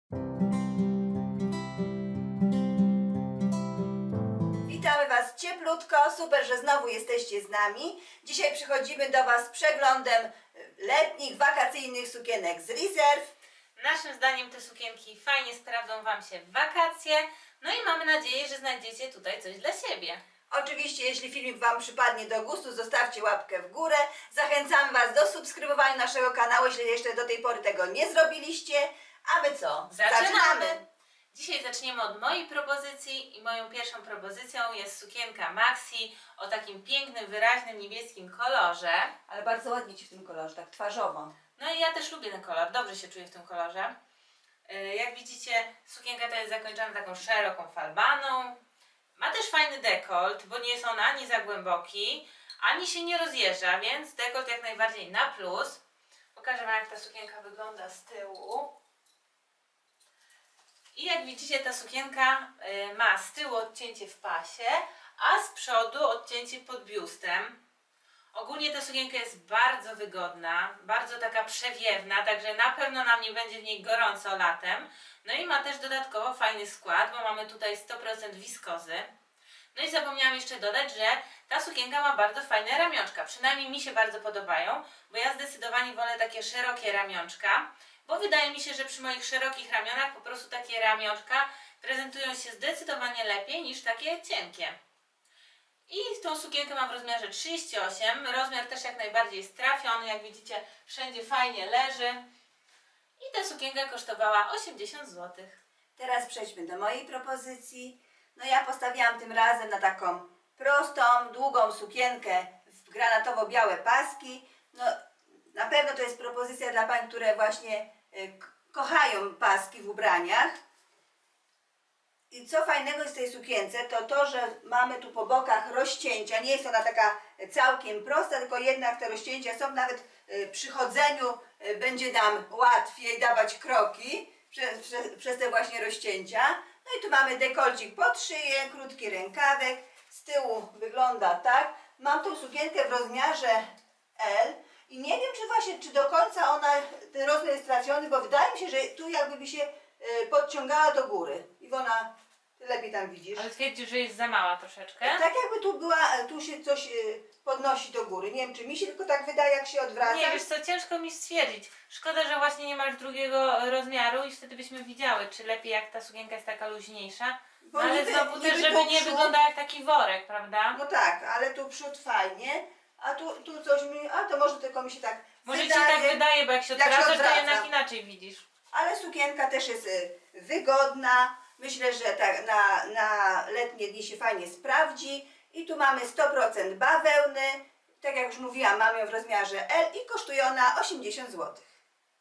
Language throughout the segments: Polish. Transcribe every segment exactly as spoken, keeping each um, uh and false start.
Witamy Was cieplutko, super, że znowu jesteście z nami. Dzisiaj przychodzimy do Was z przeglądem letnich, wakacyjnych sukienek z Reserve. Naszym zdaniem te sukienki fajnie sprawdzą Wam się w wakacje, no i mamy nadzieję, że znajdziecie tutaj coś dla siebie. Oczywiście, jeśli filmik Wam przypadnie do gustu, zostawcie łapkę w górę. Zachęcamy Was do subskrybowania naszego kanału, jeśli jeszcze do tej pory tego nie zrobiliście. A my co? Zaczynamy! Zaczynamy. Dzisiaj zaczniemy od mojej propozycji i moją pierwszą propozycją jest sukienka Maxi o takim pięknym, wyraźnym niebieskim kolorze. Ale bardzo ładnie Ci w tym kolorze, tak twarzowo. No i ja też lubię ten kolor, dobrze się czuję w tym kolorze. Jak widzicie, sukienka ta jest zakończona taką szeroką falbaną. Ma też fajny dekolt, bo nie jest on ani za głęboki, ani się nie rozjeżdża, więc dekolt jak najbardziej na plus. Pokażę Wam, jak ta sukienka wygląda z tyłu. I jak widzicie, ta sukienka ma z tyłu odcięcie w pasie, a z przodu odcięcie pod biustem. Ogólnie ta sukienka jest bardzo wygodna, bardzo taka przewiewna, także na pewno nam nie będzie w niej gorąco latem. No i ma też dodatkowo fajny skład, bo mamy tutaj sto procent wiskozy. No i zapomniałam jeszcze dodać, że ta sukienka ma bardzo fajne ramionczka. Przynajmniej mi się bardzo podobają, bo ja zdecydowanie wolę takie szerokie ramionczka, bo wydaje mi się, że przy moich szerokich ramionach po prostu takie ramionczka prezentują się zdecydowanie lepiej niż takie cienkie. I tą sukienkę mam w rozmiarze trzydzieści osiem, rozmiar też jak najbardziej jest trafiony, jak widzicie wszędzie fajnie leży. I ta sukienka kosztowała osiemdziesiąt złotych. Teraz przejdźmy do mojej propozycji. No ja postawiłam tym razem na taką prostą, długą sukienkę w granatowo-białe paski. No na pewno to jest propozycja dla pań, które właśnie y, kochają paski w ubraniach. I co fajnego jest w tej sukience, to to, że mamy tu po bokach rozcięcia. Nie jest ona taka całkiem prosta, tylko jednak te rozcięcia są, nawet przy chodzeniu będzie nam łatwiej dawać kroki przez, przez, przez te właśnie rozcięcia. No i tu mamy dekolcik pod szyję, krótki rękawek, z tyłu wygląda tak. Mam tą sukienkę w rozmiarze L i nie wiem, czy właśnie, czy do końca ona, ten rozmiar jest trafiony, bo wydaje mi się, że tu jakby by się podciągała do góry. Iwona, ty lepiej tam widzisz. Ale twierdzisz, że jest za mała troszeczkę? Tak jakby tu była, tu się coś podnosi do góry. Nie wiem, czy mi się tylko tak wydaje, jak się odwraca. Nie, wiesz co, ciężko mi stwierdzić. Szkoda, że właśnie nie masz drugiego rozmiaru i wtedy byśmy widziały, czy lepiej jak ta sukienka jest taka luźniejsza. No, ale niby, znowu też, żeby nie wyglądała jak taki worek, prawda? No tak, ale tu przód fajnie, a tu, tu coś mi, a to może tylko mi się tak może wydaje. Może ci tak wydaje, bo jak się odwracasz, to jednak inaczej widzisz. Ale sukienka też jest wygodna. Myślę, że tak na, na letnie dni się fajnie sprawdzi. I tu mamy sto procent bawełny. Tak jak już mówiłam, mamy ją w rozmiarze L i kosztuje ona osiemdziesiąt złotych.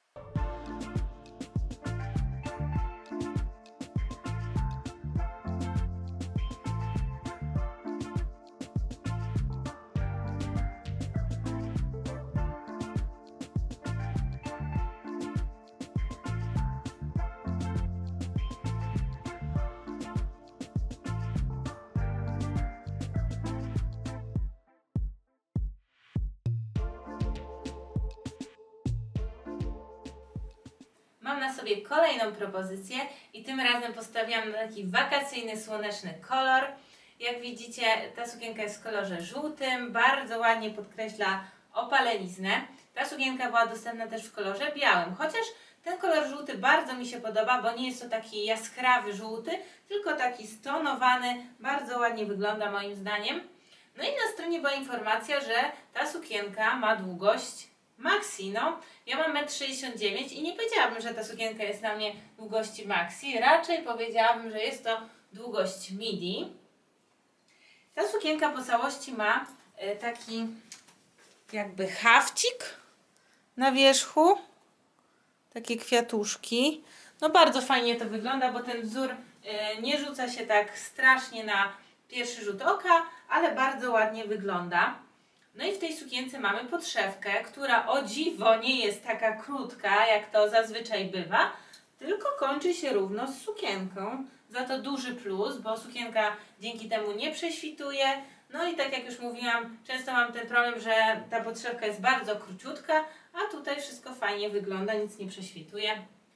Mam na sobie kolejną propozycję i tym razem postawiłam na taki wakacyjny, słoneczny kolor. Jak widzicie, ta sukienka jest w kolorze żółtym, bardzo ładnie podkreśla opaleniznę. Ta sukienka była dostępna też w kolorze białym, chociaż ten kolor żółty bardzo mi się podoba, bo nie jest to taki jaskrawy żółty, tylko taki stonowany, bardzo ładnie wygląda moim zdaniem. No i na stronie była informacja, że ta sukienka ma długość Maxi, no. Ja mam metr sześćdziesiąt dziewięć i nie powiedziałabym, że ta sukienka jest na mnie długości Maxi. Raczej powiedziałabym, że jest to długość midi. Ta sukienka po całości ma y, taki jakby hafcik na wierzchu. Takie kwiatuszki. No bardzo fajnie to wygląda, bo ten wzór y, nie rzuca się tak strasznie na pierwszy rzut oka, ale bardzo ładnie wygląda. No i w tej sukience mamy podszewkę, która o dziwo nie jest taka krótka, jak to zazwyczaj bywa, tylko kończy się równo z sukienką. Za to duży plus, bo sukienka dzięki temu nie prześwituje. No i tak jak już mówiłam, często mam ten problem, że ta podszewka jest bardzo króciutka, a tutaj wszystko fajnie wygląda, nic nie prześwituje.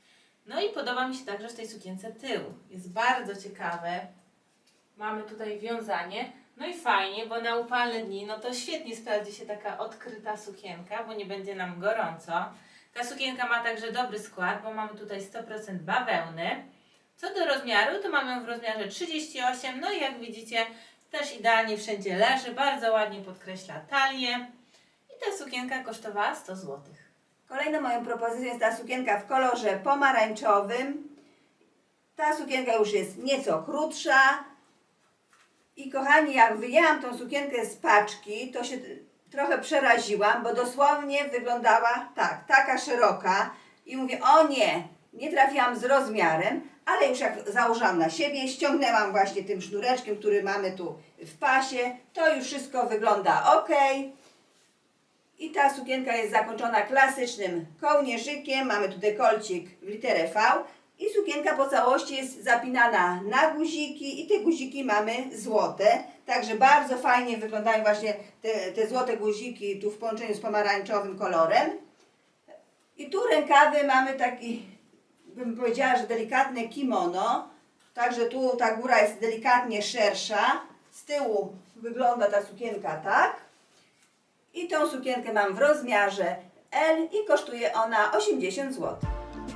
No i podoba mi się także w tej sukience tył. Jest bardzo ciekawe. Mamy tutaj wiązanie. No i fajnie, bo na upalne dni, no to świetnie sprawdzi się taka odkryta sukienka, bo nie będzie nam gorąco. Ta sukienka ma także dobry skład, bo mamy tutaj sto procent bawełny. Co do rozmiaru, to mamy ją w rozmiarze trzydzieści osiem, no i jak widzicie, też idealnie wszędzie leży, bardzo ładnie podkreśla talię. I ta sukienka kosztowała sto złotych. Kolejną moją propozycją jest ta sukienka w kolorze pomarańczowym. Ta sukienka już jest nieco krótsza. I kochani, jak wyjęłam tą sukienkę z paczki, to się trochę przeraziłam, bo dosłownie wyglądała tak, taka szeroka. I mówię, o nie, nie trafiłam z rozmiarem, ale już jak założyłam na siebie, ściągnęłam właśnie tym sznureczkiem, który mamy tu w pasie, to już wszystko wygląda ok. I ta sukienka jest zakończona klasycznym kołnierzykiem, mamy tu dekolcik w literę V. I sukienka po całości jest zapinana na guziki i te guziki mamy złote. Także bardzo fajnie wyglądają właśnie te, te złote guziki tu w połączeniu z pomarańczowym kolorem. I tu rękawy mamy taki, bym powiedziała, że delikatne kimono. Także tu ta góra jest delikatnie szersza. Z tyłu wygląda ta sukienka tak. I tą sukienkę mam w rozmiarze L i kosztuje ona osiemdziesiąt złotych.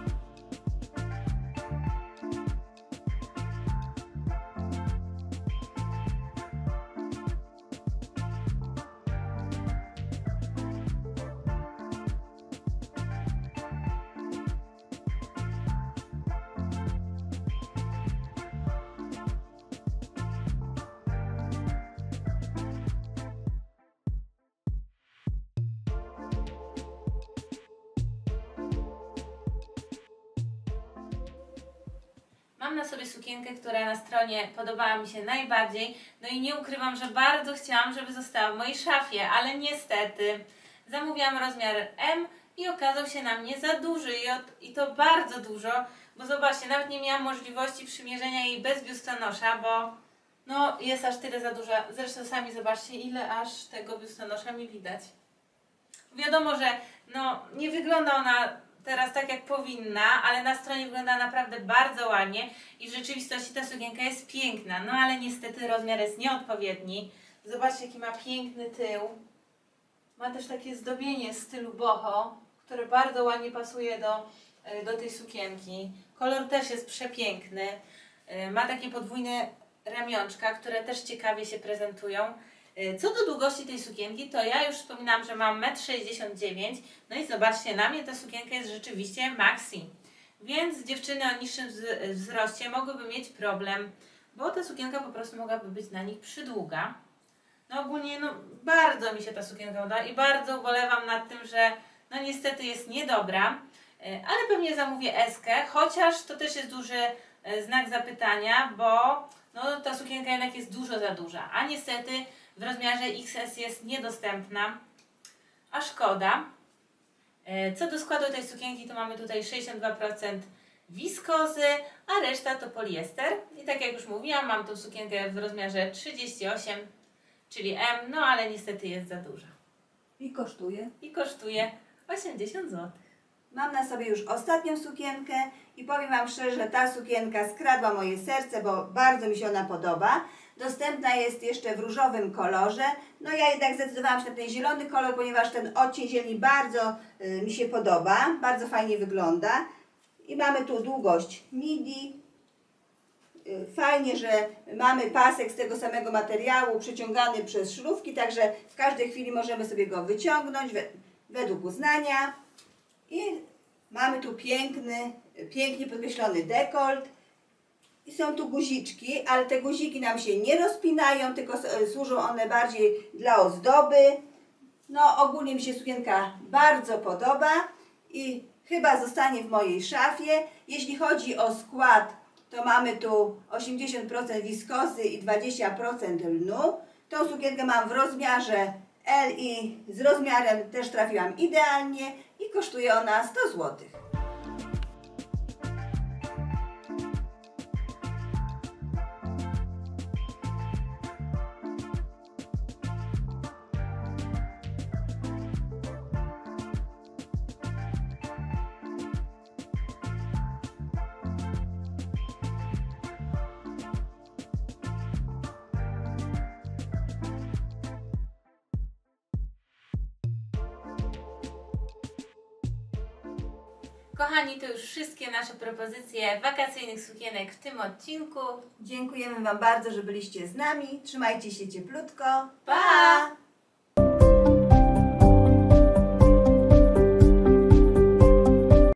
Mam na sobie sukienkę, która na stronie podobała mi się najbardziej, no i nie ukrywam, że bardzo chciałam, żeby została w mojej szafie, ale niestety zamówiłam rozmiar M i okazał się na mnie za duży i, od, i to bardzo dużo, bo zobaczcie, nawet nie miałam możliwości przymierzenia jej bez biustonosza, bo no jest aż tyle za duża. Zresztą sami zobaczcie, ile aż tego biustonosza mi widać. Wiadomo, że no nie wygląda ona teraz tak jak powinna, ale na stronie wygląda naprawdę bardzo ładnie i w rzeczywistości ta sukienka jest piękna, no ale niestety rozmiar jest nieodpowiedni. Zobaczcie, jaki ma piękny tył. Ma też takie zdobienie w stylu boho, które bardzo ładnie pasuje do, do tej sukienki. Kolor też jest przepiękny. Ma takie podwójne ramionczka, które też ciekawie się prezentują. Co do długości tej sukienki, to ja już wspominałam, że mam metr sześćdziesiąt dziewięć. No i zobaczcie, na mnie ta sukienka jest rzeczywiście maxi. Więc dziewczyny o niższym wzroście mogłyby mieć problem, bo ta sukienka po prostu mogłaby być na nich przydługa. No ogólnie no, bardzo mi się ta sukienka uda i bardzo ubolewam nad tym, że no niestety jest niedobra. Ale pewnie zamówię eskę, chociaż to też jest duży znak zapytania, bo no, ta sukienka jednak jest dużo za duża, a niestety w rozmiarze X S jest niedostępna, a szkoda. Co do składu tej sukienki, to mamy tutaj sześćdziesiąt dwa procent wiskozy, a reszta to poliester. I tak jak już mówiłam, mam tą sukienkę w rozmiarze trzydzieści osiem, czyli M, no ale niestety jest za duża. I kosztuje? I kosztuje osiemdziesiąt złotych. Mam na sobie już ostatnią sukienkę i powiem Wam szczerze, że ta sukienka skradła moje serce, bo bardzo mi się ona podoba. Dostępna jest jeszcze w różowym kolorze. No ja jednak zdecydowałam się na ten zielony kolor, ponieważ ten odcień zieleni bardzo y, mi się podoba. Bardzo fajnie wygląda. I mamy tu długość midi. Y, fajnie, że mamy pasek z tego samego materiału przeciągany przez sznurówki, także w każdej chwili możemy sobie go wyciągnąć we, według uznania. I mamy tu piękny, pięknie podkreślony dekolt. I są tu guziczki, ale te guziki nam się nie rozpinają, tylko służą one bardziej dla ozdoby. No ogólnie mi się sukienka bardzo podoba i chyba zostanie w mojej szafie. Jeśli chodzi o skład, to mamy tu osiemdziesiąt procent wiskozy i dwadzieścia procent lnu. Tą sukienkę mam w rozmiarze L i z rozmiarem też trafiłam idealnie i kosztuje ona sto złotych. Kochani, to już wszystkie nasze propozycje wakacyjnych sukienek w tym odcinku. Dziękujemy Wam bardzo, że byliście z nami. Trzymajcie się cieplutko. Pa!